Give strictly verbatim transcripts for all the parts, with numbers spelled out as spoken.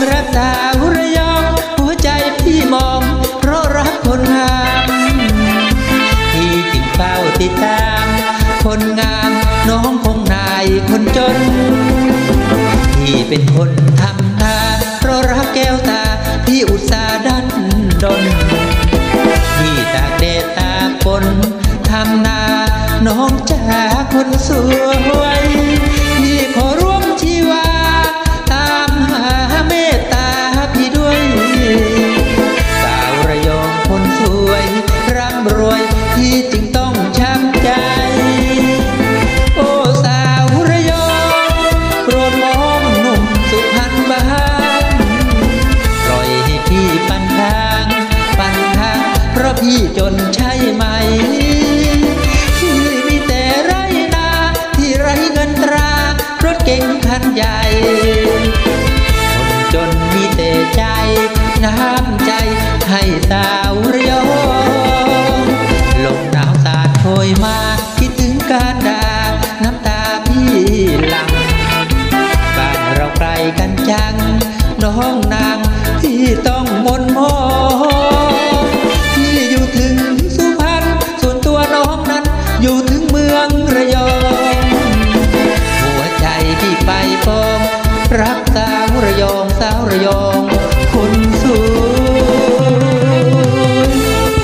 รักสาวระยองหัวใจพี่มองเพราะรักคนงามพี่จึงเฝ้าติดตามคนงามน้องคงนายคนจนพี่เป็นคนทำนาเพราะรักแก้วตาพี่อุตส่าห์ดันดนพี่ตากแดดตากฝนทำนาน้องจากคนสวยพี่ขอร่วมชีวาตามหาเมตตาพี่ด้วยสาวระยองคนสวยร่ำรวยพี่จึงต้องช้ำใจโอ้สาวระยองโปรดมองหนุ่มสุพรรณบ้างปล่อยให้พี่ปันทางปันทางเพราะพี่จนใช่ไหมพี่มีแต่ไรนาที่ไรเงินตรารถเก๋งคันใหญ่คนจนมีแต่ใจน้ำใจให้สาวระยองลมหนาวสาดโชยมาคิดถึงการด่าน้ำตาพี่หลั่งบ้านเราไกลกันจังน้องนางที่ต้องมนมองพี่อยู่ถึงสุพรรณส่วนตัวน้องนั้นอยู่ถึงเมืองระยองหัวใจพี่ไปปองรักสาวระยองสาวระยองคนสวย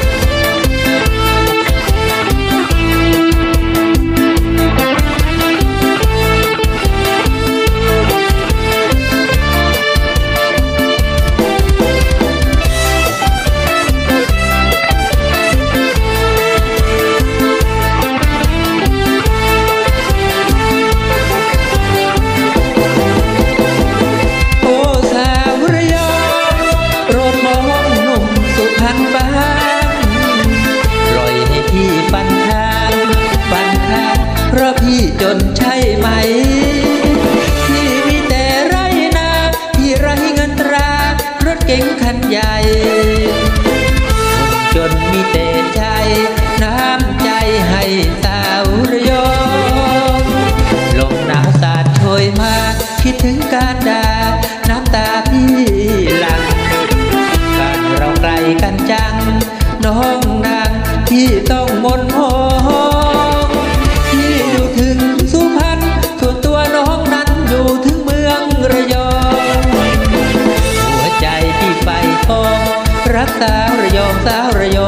เพราะพี่จนใช่ไหมพี่มีแต่ไรนาพี่ไรเงินตรารถเก๋งคันใหญ่คนจนมีแต่ใจน้ำใจให้สาวระยองลมหนาวสาดโชยมาคิดถึงการด่าน้ำตาพี่หลั่งบ้านเราไกลกันจังน้องนางที่ต้องมนมองพี่อยู่ถึงสุพรรณส่วนตัวน้องนั้นอยู่ถึงเมืองระยองหัวใจพี่ไปปองรักสาวระยองสาวระยอ